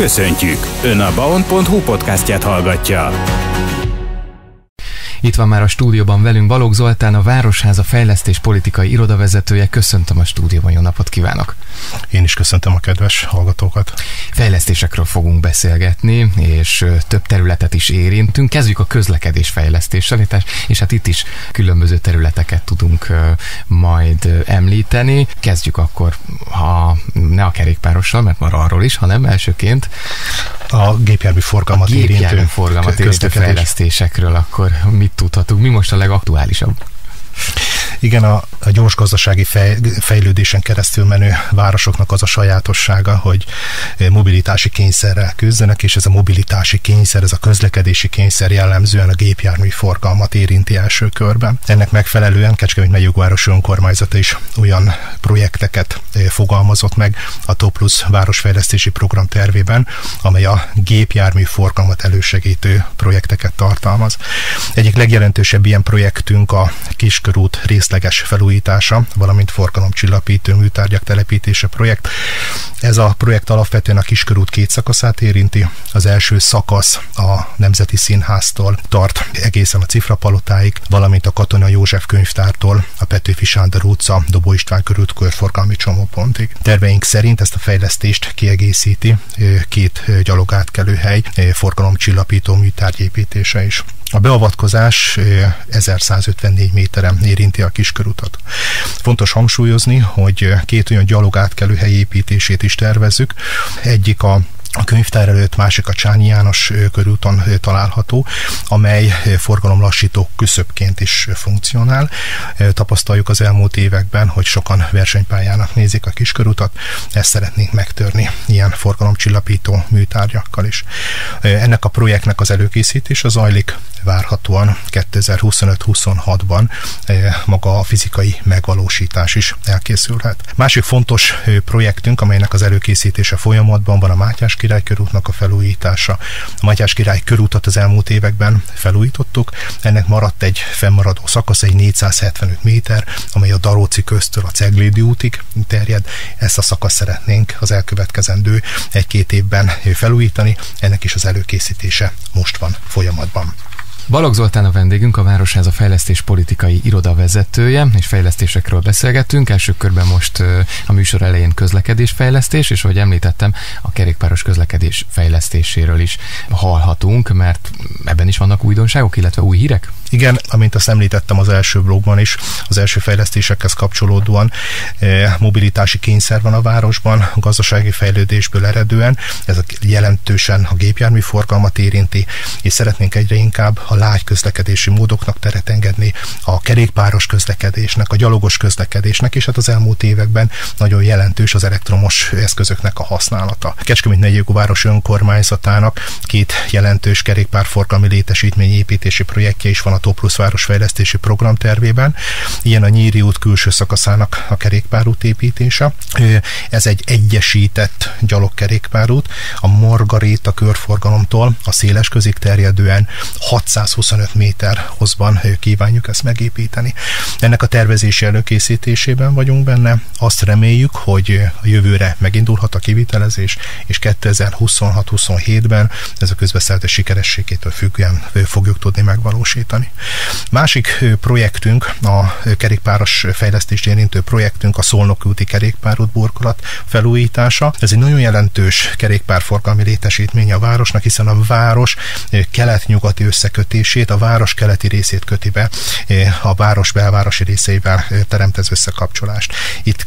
Köszöntjük! Ön a baon.hu podcastját hallgatja. Itt van már a stúdióban velünk Balogh Zoltán, a Városháza fejlesztés politikai irodavezetője. Köszöntöm a stúdióban, jó napot kívánok! Én is köszöntöm a kedves hallgatókat. Fejlesztésekről fogunk beszélgetni, és több területet is érintünk. Kezdjük a közlekedés fejlesztéssel, és hát itt is különböző területeket tudunk majd említeni. Kezdjük akkor, ne a kerékpárossal, mert már arról is, hanem elsőként a gépjármű forgalmat érintő fejlesztésekről akkor mit tudhatunk? Mi most a legaktuálisabb? Igen, a gyors gazdasági fejlődésen keresztül menő városoknak az a sajátossága, hogy mobilitási kényszerrel küzdenek, és ez a mobilitási kényszer, ez a közlekedési kényszer jellemzően a gépjármű forgalmat érinti első körben. Ennek megfelelően Kecskemét megyei jogváros önkormányzata is olyan projekteket fogalmazott meg a TOP+ városfejlesztési program tervében, amely a gépjármű forgalmat elősegítő projekteket tartalmaz. Egyik legjelentősebb ilyen projektünk a Kiskörút részleges felújítása, valamint forgalomcsillapító műtárgyak telepítése projekt. Ez a projekt alapvetően a Kiskörút két szakaszát érinti. Az első szakasz a Nemzeti Színháztól tart egészen a Cifrapalotáig, valamint a Katona József könyvtártól a Petőfi Sándor utca, Dobó István körút körforgalmi csomópontig. Terveink szerint ezt a fejlesztést kiegészíti két gyalogátkelőhely, forgalomcsillapító műtárgy építése is. A beavatkozás 1154 méteren érinti a Kiskörutat. Fontos hangsúlyozni, hogy két olyan gyalogátkelőhely építését is tervezzük. Egyik a könyvtár előtt, másik a Csányi János körúton található, amely forgalomlassító küszöbként is funkcionál. Tapasztaljuk az elmúlt években, hogy sokan versenypályának nézik a Kiskörutat, ezt szeretnénk megtörni ilyen forgalomcsillapító műtárgyakkal is. Ennek a projektnek az előkészítése zajlik, várhatóan 2025-26-ban maga a fizikai megvalósítás is elkészülhet. Másik fontos projektünk, amelynek az előkészítése folyamatban van, a Mátyás Király körútnak a felújítása. A Mátyás Király körútat az elmúlt években felújítottuk, ennek maradt egy fennmaradó szakasz, egy 475 méter, amely a Daróci köztől a Ceglédi útig terjed. Ezt a szakaszt szeretnénk az elkövetkezendő 1-2 évben felújítani, ennek is az előkészítése most van folyamatban. Balogh Zoltán a vendégünk, a Városháza fejlesztés politikai irodavezetője, és fejlesztésekről beszélgettünk. Első körben most a műsor elején közlekedésfejlesztés, és ahogy említettem, a kerékpáros közlekedés fejlesztéséről is hallhatunk, mert ebben is vannak újdonságok, illetve új hírek? Igen, amint azt említettem az első blogban is, az első fejlesztésekhez kapcsolódóan mobilitási kényszer van a városban, a gazdasági fejlődésből eredően, ez jelentősen a gépjármű forgalmat érinti, és szeretnénk egyre inkább a lágy közlekedési módoknak teret engedni, a kerékpáros közlekedésnek, a gyalogos közlekedésnek, és hát az elmúlt években nagyon jelentős az elektromos eszközöknek a használata. Kecskemét megyei jogváros önkormányzatának két jelentős kerékpárforgalmi létesítmény építési projektje is van a TOP+ városfejlesztési program tervében. Ilyen a Nyíri út külső szakaszának a kerékpárút építése. Ez egy egyesített gyalogkerékpárút, a Margaréta körforgalomtól a Szélesközig terjedően 625 méter hosszban kívánjuk ezt megépíteni. Ennek a tervezési előkészítésében vagyunk benne. Azt reméljük, hogy a jövőre megindulhat a kivitelezés, és 2026-27-ben ez a közbeszerzés sikerességétől függően fogjuk tudni megvalósítani. Másik projektünk, a kerékpáros fejlesztést érintő projektünk, a Szolnoki úti kerékpárút burkolat felújítása. Ez egy nagyon jelentős kerékpárforgalmi létesítmény a városnak, hiszen a város kelet-nyugati összekötését, a város keleti részét köti be a város belvárosi részeivel teremt ez összekapcsolást. Itt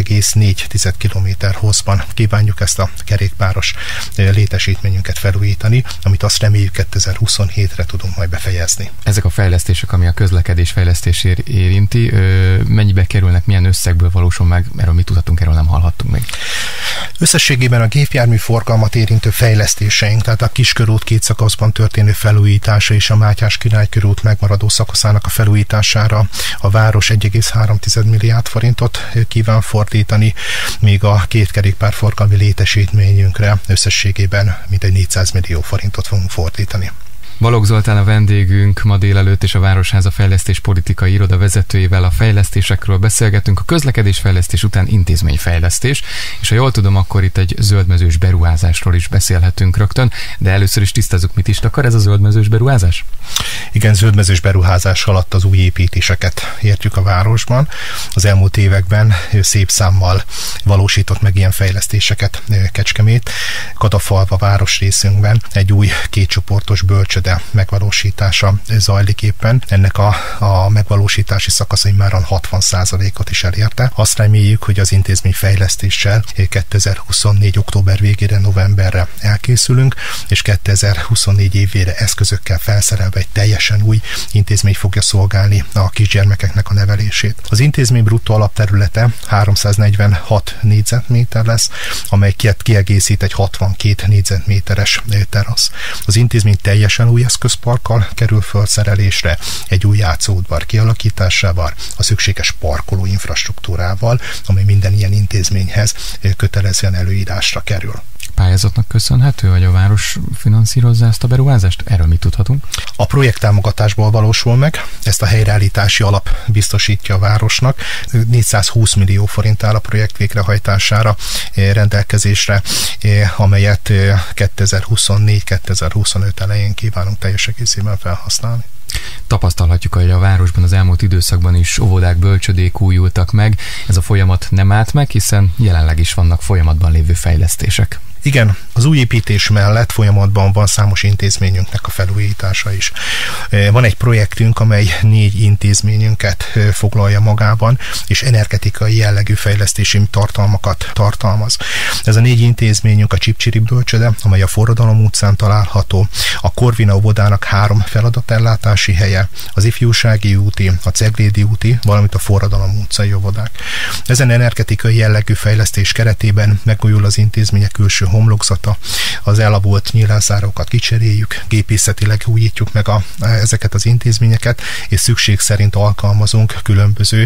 2,4 kilométer hosszban kívánjuk ezt a kerékpáros létesítményünket felújítani, amit azt reméljük 2027-re tudunk majd befejezni. Ezek a fejlesztések, ami a közlekedés fejlesztését érinti, mennyibe kerülnek, milyen összegből valósul meg, erről mit tudhatunk, erről nem hallhattunk még. Összességében a gépjármű forgalmat érintő fejlesztéseink, tehát a Kiskörút két szakaszban történő felújítása és a Mátyás Király körút megmaradó szakaszának a felújítására a város 1,3 milliárd forintot kíván fordítani, míg a két kerékpárforgalmi létesítményünkre összességében mintegy 400 millió forintot fogunk fordítani. Balogh Zoltán a vendégünk ma délelőtt, és a Városháza fejlesztés politikai iroda vezetőjével a fejlesztésekről beszélgetünk. A közlekedésfejlesztés után intézményfejlesztés, és ha jól tudom, akkor itt egy zöldmezős beruházásról is beszélhetünk rögtön, de először is tisztázzuk, mit is akar ez a zöldmezős beruházás? Igen, zöldmezős beruházás alatt az új építéseket értjük a városban. Az elmúlt években szép számmal valósított meg ilyen fejlesztéseket Kecskemét. Kadafalva városrészünkben egy új kétcsoportos bölcsőde megvalósítása zajlik éppen. Ennek a megvalósítási szakasza már 60%-ot is elérte. Azt reméljük, hogy az intézményfejlesztéssel 2024. október végére, novemberre elkészülünk, és 2024 évére eszközökkel felszerelve egy teljesen új intézmény fogja szolgálni a kisgyermekeknek a nevelését. Az intézmény bruttó alapterülete 346 négyzetméter lesz, amely kiegészít egy 62 négyzetméteres terasz. Az intézmény teljesen új eszközparkkal kerül felszerelésre, egy új játszóudvar kialakításával, a szükséges parkoló infrastruktúrával, amely minden ilyen intézményhez kötelezően előírásra kerül. Pályázatnak köszönhető, hogy a város finanszírozza ezt a beruházást? Erről mit tudhatunk? A projekttámogatásból valósul meg, ezt a helyreállítási alap biztosítja a városnak. 420 millió forint áll a projekt végrehajtására rendelkezésre, amelyet 2024-2025 elején kívánunk teljes egészében felhasználni. Tapasztalhatjuk, hogy a városban az elmúlt időszakban is óvodák, bölcsödék újultak meg. Ez a folyamat nem állt meg, hiszen jelenleg is vannak folyamatban lévő fejlesztések. Igen, az új építés mellett folyamatban van számos intézményünknek a felújítása is. Van egy projektünk, amely 4 intézményünket foglalja magában, és energetikai jellegű fejlesztési tartalmakat tartalmaz. Ez a 4 intézményünk a Csipcsiri bölcsőde, amely a Forradalom utcán található, a Korvina óvodának 3 feladatellátási helye, az Ifjúsági úti, a Ceglédi úti, valamint a Forradalom utcai óvodák. Ezen energetikai jellegű fejlesztés keretében megújul az intézmények külső homlokzata, az elavult nyílászárókat kicseréljük, gépészetileg újítjuk meg ezeket az intézményeket, és szükség szerint alkalmazunk különböző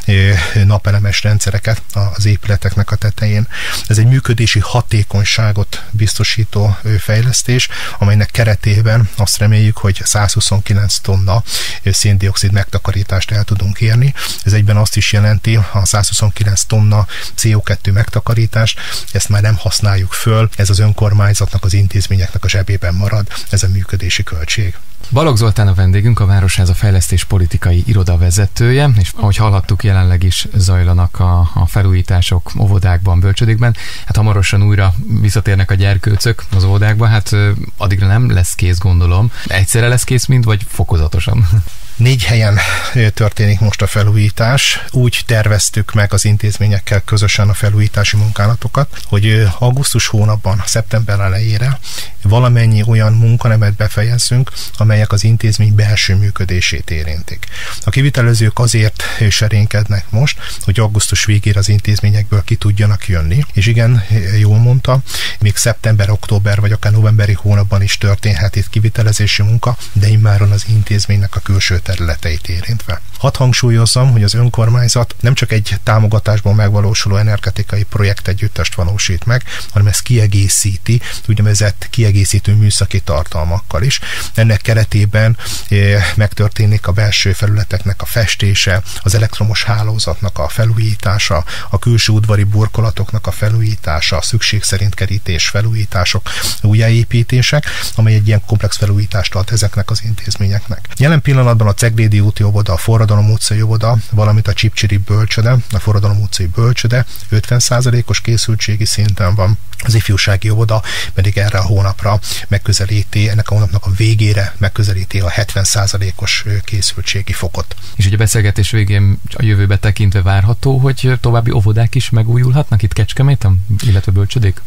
napelemes rendszereket az épületeknek a tetején. Ez egy működési hatékonyságot biztosító fejlesztés, amelynek keretében azt reméljük, hogy 129 tonna szén-dioxid megtakarítást el tudunk érni. Ez egyben azt is jelenti, a 129 tonna CO2 megtakarítást, ezt már nem használjuk föl, ez az önkormányzatnak, az intézményeknek a zsebében marad, ez a működési költség. Balogh Zoltán a vendégünk, a Városháza fejlesztés politikai iroda vezetője, és ahogy hallhattuk, jelenleg is zajlanak a felújítások óvodákban, bölcsödékben. Hát hamarosan újra visszatérnek a gyerkőcök az óvodákba, hát addigra nem lesz kész, gondolom. Egyszerre lesz kész mind, vagy fokozatosan? 4 helyen történik most a felújítás. Úgy terveztük meg az intézményekkel közösen a felújítási munkálatokat, hogy augusztus hónapban, szeptember elejére valamennyi olyan munkanemet befejezzünk, amelyek az intézmény belső működését érintik. A kivitelezők azért serénykednek most, hogy augusztus végére az intézményekből ki tudjanak jönni, és igen, jól mondta, még szeptember, október vagy akár novemberi hónapban is történhet itt kivitelezési munka, de immáron az intézménynek a külső területeit érintve. Hadd hangsúlyozzam, hogy az önkormányzat nem csak egy támogatásból megvalósuló energetikai projektegyüttest valósít meg, hanem ezt kiegészíti, úgynevezett kiegészítő műszaki tartalmakkal is. Ennek keretében megtörténik a belső felületeknek a festése, az elektromos hálózatnak a felújítása, a külső udvari burkolatoknak a felújítása, a szükség szerint kerítés felújítások, újjáépítések, amely egy ilyen komplex felújítást ad ezeknek az intézményeknek. Jelen pillanatban a Ceglédi úti óvoda, a Forradalom utcai óvoda, valamint a Csipcsiri bölcsőde, a Forradalom utcai bölcsőde 50%-os készültségi szinten van. Az ifjúsági óvoda pedig erre a hónapra megközelíti, ennek a hónapnak a végére megközelíti a 70%-os készültségi fokot. És ugye a beszélgetés végén a jövőbe tekintve várható, hogy további óvodák is megújulhatnak itt Kecskeméten, illetve bölcsödék?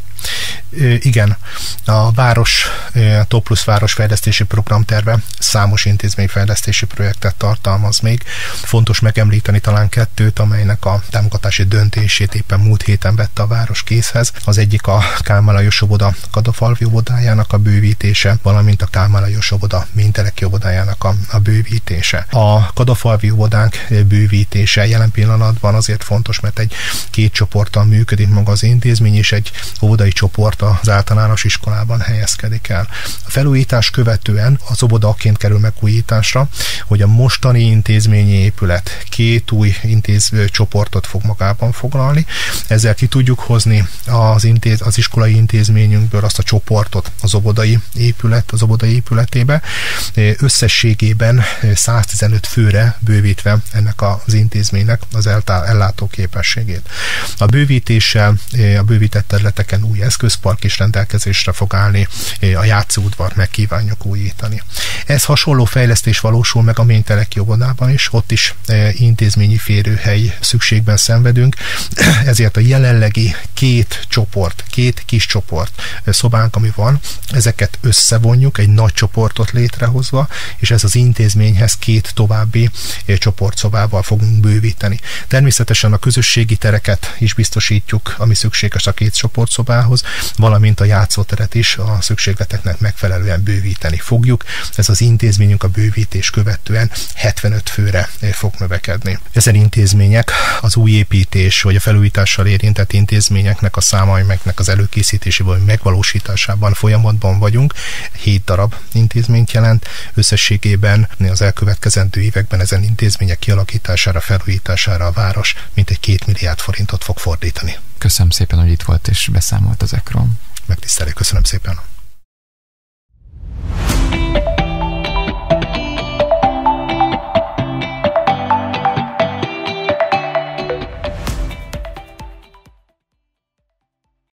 Igen, a város Top Plusz városfejlesztési programterve számos intézményfejlesztési projektet tartalmaz még. Fontos megemlíteni talán 2, amelynek a támogatási döntését éppen múlt héten vette a város kézhez. Az egyik a Kálmán Lajos óvoda Kadafalvi óvodájának a bővítése, valamint a Kálmán Lajos óvoda Ménteleki óvodájának a bővítése. A Kadafalvi óvodánk bővítése jelen pillanatban azért fontos, mert egy 2 csoporttal működik maga az intézmény, és egy óvodai csoport csoport az általános iskolában helyezkedik el. A felújítás követően az óvodaként kerül megújításra, hogy a mostani intézményi épület 2 új csoportot fog magában foglalni. Ezzel ki tudjuk hozni az iskolai intézményünkből azt a csoportot az óvodai épületébe. Összességében 115 főre bővítve ennek az intézménynek az ellátó képességét. A bővítéssel, a bővített területeken új eszközpark is rendelkezésre fog állni, a játszóudvart meg kívánjuk újítani. Ez hasonló fejlesztés valósul meg a Ményteleki óvodában is, ott is intézményi férőhely szükségben szenvedünk, ezért a jelenlegi 2 kis csoport szobánk, ami van, ezeket összevonjuk egy nagy csoportot létrehozva, és ez az intézményhez 2 további csoportszobával fogunk bővíteni. Természetesen a közösségi tereket is biztosítjuk, ami szükséges a 2 csoportszobához, valamint a játszóteret is a szükségleteknek megfelelően bővíteni fogjuk. Ez az intézményünk a bővítés követően 75 főre fog növekedni. Ezen intézmények, az új építés vagy a felújítással érintett intézményeknek a számainknak az előkészítésében vagy megvalósításában folyamatban vagyunk. 7 darab intézményt jelent. Összességében az elkövetkezendő években ezen intézmények kialakítására, felújítására a város mintegy 2 milliárd forintot fog fordítani. Köszönöm szépen, hogy itt volt és beszámolt ezekről. Megtisztelő, köszönöm szépen.